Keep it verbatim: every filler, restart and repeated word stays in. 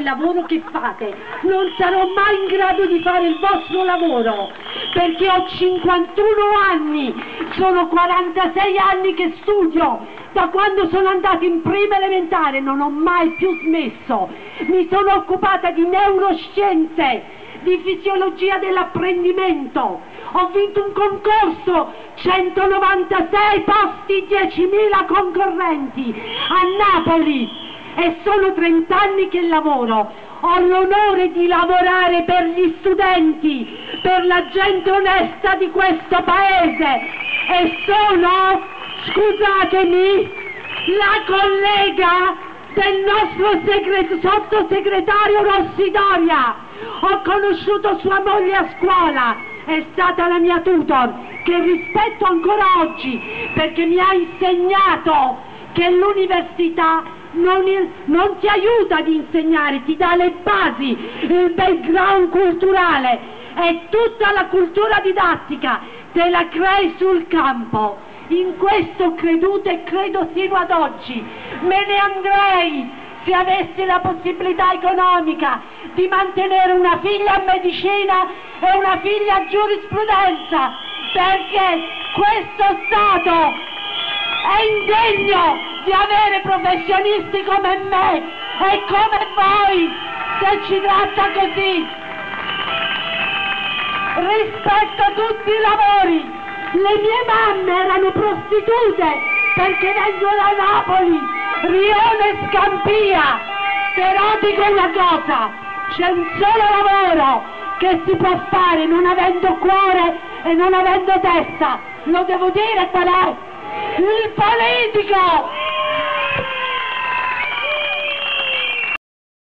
Il lavoro che fate, non sarò mai in grado di fare il vostro lavoro, perché ho cinquantuno anni, sono quarantasei anni che studio, da quando sono andata in prima elementare non ho mai più smesso, mi sono occupata di neuroscienze, di fisiologia dell'apprendimento, ho vinto un concorso, centonovantasei posti, diecimila concorrenti a Napoli. E sono trent'anni che lavoro, ho l'onore di lavorare per gli studenti, per la gente onesta di questo paese e sono, scusatemi, la collega del nostro segre- sottosegretario Rossi Doria. Ho conosciuto sua moglie a scuola, è stata la mia tutor, che rispetto ancora oggi perché mi ha insegnato che l'università Non, non ti aiuta ad insegnare, ti dà le basi, il background culturale e tutta la cultura didattica te la crei sul campo. In questo ho creduto e credo fino ad oggi. Me ne andrei se avessi la possibilità economica di mantenere una figlia a medicina e una figlia a giurisprudenza, perché questo Stato è indegno di avere professionisti come me e come voi, se ci tratta così. Rispetto a tutti i lavori. Le mie mamme erano prostitute perché vengono da Napoli, Rione e Scampia. Però dico una cosa, c'è un solo lavoro che si può fare non avendo cuore e non avendo testa. Lo devo dire qual è? Il politico!